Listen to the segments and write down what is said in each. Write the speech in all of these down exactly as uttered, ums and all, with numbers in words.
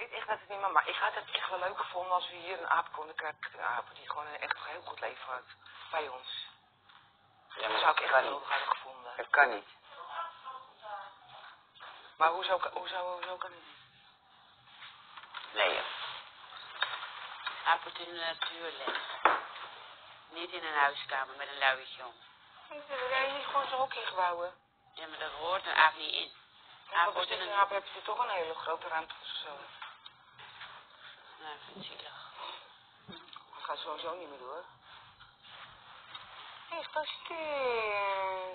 weet echt dat het niet meer... Maar ik had het echt wel leuk gevonden als we hier een aap konden krijgen. Een aap die gewoon een echt heel goed leven had. Bij ons. Ja, dat zou ik echt geweldig hebben gevonden. Dat kan niet. Maar hoezo, hoezo, hoezo kan het niet? Nee, joh. Aap moet in de natuur leven. Niet in een huiskamer met een luietje om. Hij is niet gewoon zijn hokje gebouwen. Ja, maar daar hoort een aap niet in. Ja, maar in een aap heb je toch een hele grote ruimte voor zichzelf. Nou, ik vind het zielig. Dat gaat sowieso niet meer door. Hé, gefeliciteerd.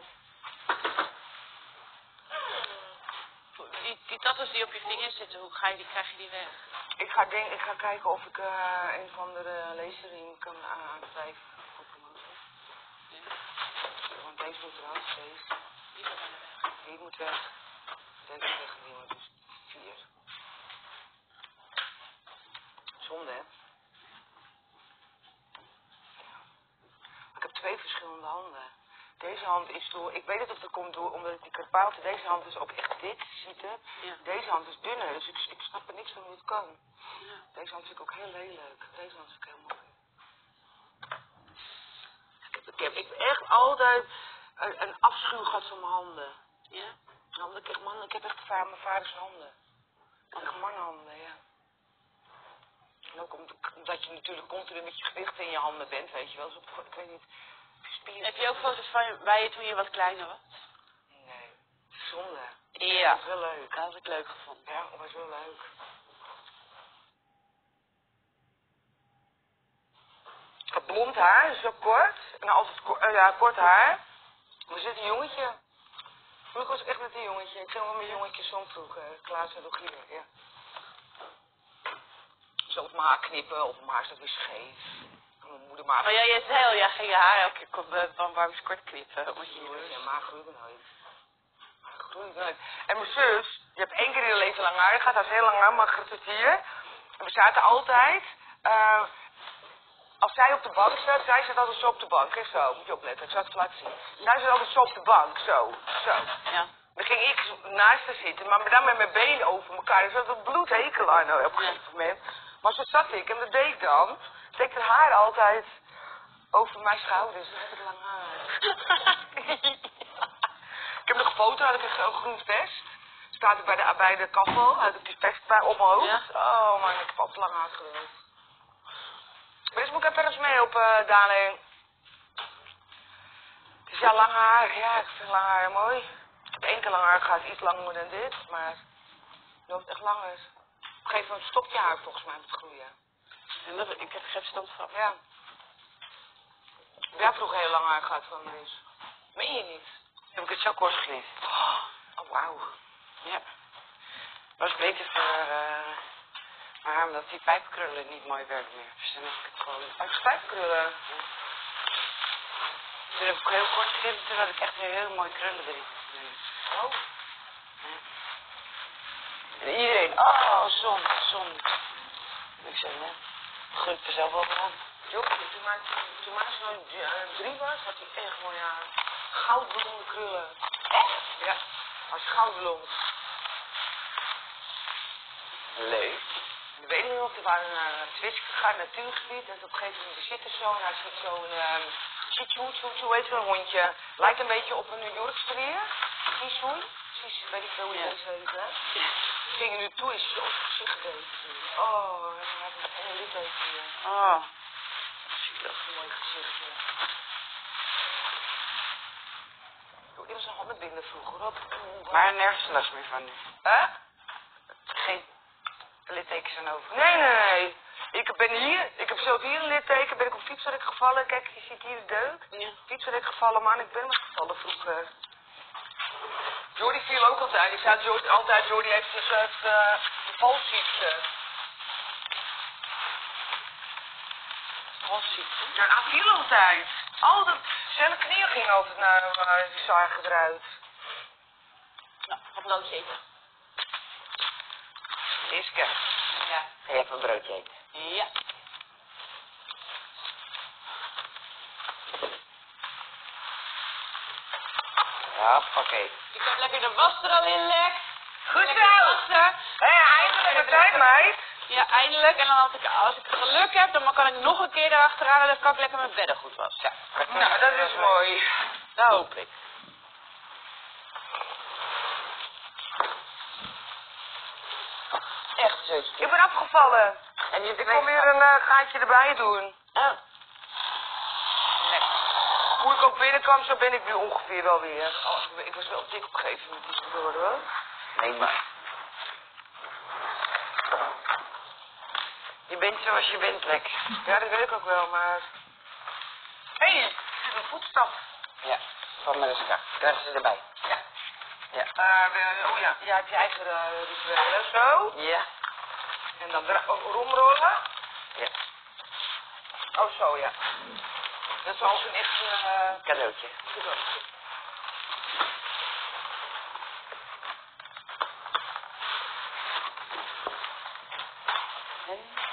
Die, die tattoos die op je vinger zitten, hoe ga je die, krijg je die weg? Ik ga, denk, ik ga kijken of ik uh, een of andere laserriem kan aanwrijven voor promotie. Ja. Want deze moet eruit, deze. Die gaat bijna weg. Die moet weg. Deze moet weg en die moet dus vier. Zonde, hè? Ja. Ik heb twee verschillende handen. Deze hand is door, ik weet het of dat komt door, omdat ik die karpaaltje, deze hand is ook echt dik, ziet het. Ja. Deze hand is dunner, dus ik, ik snap er niks van hoe het kan. Ja. Deze hand vind ik ook heel leuk. Deze hand vind ik heel mooi. Ik heb, ik heb, ik heb echt altijd een, een afschuw gehad van mijn handen. Ja? Nou, ik, echt, man, ik heb echt vaar, mijn vaders handen. Ik heb echt mannenhanden, ja. En ook omdat je natuurlijk continu met je gewicht in je handen bent, weet je wel. Dus op, ik weet niet... Spieren. Heb je ook foto's van je, bij je toen je wat kleiner was? Nee, zonde. Ja. Dat is wel leuk. Dat had ik leuk gevonden. Ja, dat was wel leuk. Ik had blond haar, dus zo kort. En altijd ko uh, ja, kort haar. Er zit een jongetje. Vroeger was ik echt met een jongetje. Ik ging wel met jongetjes om vroeger. Klaas en Rogier, ja. Zo op mijn haar knippen, of mijn haar staat weer scheef. Mijn moeder maar... Oh ja, je zei al, ja, ging je haar elke keer op uh, van Barbies kort knippen. Moet je Jongens, dus. ja, maar groeit nooit. Maar groeit nooit. En mijn zus, die heeft één keer in haar leven lang haar gehad, dat is heel lang haar, maar het hier. En we zaten altijd, uh, als zij op de bank zat, zij zat altijd zo op de bank, hè, zo, moet je opletten, ik zal het laten zien. Zij zat altijd zo op de bank, zo, zo. Ja. Dan ging ik naast haar zitten, maar dan met mijn benen over elkaar. Er zat een bloedhekel aan nou, op een gegeven moment. Maar zo zat ik en dat deed ik dan. Deed ik het haar altijd over mijn schouders. Dan heb ik lang haar. Ik heb nog een foto, had ik een groen vest. Staat ik bij de, bij de kachel, had ik die vest bij op mijn hoofd. Ja. Oh man, ik heb altijd lang haar gewild. Maar dus moet ik even ergens mee op, uh, Daan. Het is ja lang haar, ja, ik vind lang haar mooi. Ik heb één keer lang haar gehad, iets langer dan dit, maar het loopt echt langer. Op een gegeven moment stopt je haar volgens mij met groeien. En dat, ik heb er geen verstand van. Ja. Jij hebt vroeger heel lang haar gehad van me dus. Meen je niet? Heb ik het zo kort geknipt. Oh, oh wauw. Ja. Was beter voor uh, mijn haar, omdat die pijpkrullen niet mooi werden meer. Dus dan heb ik het gewoon... Oh, spijpkrullen. Ja. Toen heb ik heel kort geknipt, toen had ik echt weer heel mooi krullen erin. Oh. Ja. En iedereen, oh, zon, zon. Ik zei, ja, gun het er zelf wel aan. Joh, toen mijn, toen mijn zoon uh, drie was, had hij echt mooi haar. Goudblonde krullen. Echt? Ja, als goudblond. Leuk. Ik weet niet of we waren naar Twitch gegaan, natuurgebied. En op een gegeven moment zit er zo, en daar zit zo'n um, chichu, chichu, hoe heet zo'n hondje. Lijkt een beetje op een New York strier. Chichoen. Precies, weet ik veel hoe je deze heet, hè. Ik ging er nu toe, is zo op zijn gezicht gebeten. Oh, en dan had ik een hele litteken hier. Oh. Zielig, mooi gezichtje. Ik was een handenbinden vroeger op. Maar nergens last meer van nu. Hè? Geen littekens aan over. Nee, nee, nee. Ik ben hier, ik heb zelf hier een litteken, ben ik op fietsrek gevallen. Kijk, je ziet hier de deuk. Ja. Fietsrek gevallen, man, ik ben wel gevallen vroeger. Jordi viel ook altijd. Ik zei Jordi, altijd, Jordi heeft zich het uh, valziekte. Valziekte? Ja, hij viel altijd. Altijd. Zijn knieën ging altijd naar uh, die zagen eruit. Nou, een broodje eten. Iske. Ja. Ga je even een broodje eten? Ja. Ja, oké. Ik heb lekker de was er al in, Lex. Goed Lekker zo. wassen. Hé, eindelijk, we zijn meid. Ja, eindelijk. En dan als ik, als ik geluk heb, dan kan ik nog een keer erachteraan en dan kan ik lekker mijn beddengoed wassen. Ja, Nou, dat is mooi. Dat hoop ik. Echt, zusje. Ik ben afgevallen. En je Ik wil weer een uh, gaatje erbij doen. Oh. Lekker. Hoe ik ook binnenkwam, zo ben ik nu ongeveer wel weer. Oh, ik- ik was wel dik op een gegeven moment tussendoor hoor. Nee, maar. Je bent zoals je bent, Lex. Ja, dat weet ik ook wel, maar... Hé, hey, een voetstap. Ja, van Mariska. Krijgen ze erbij. Ja. Ja. Uh, oh ja, jij hebt je eigen uh, rituelen, zo. Ja. En dan dra- oh, romrollen. Ja. Oh, zo, ja. Dat is als een echt... Uh, Cadeautje. cadeautje. Hé.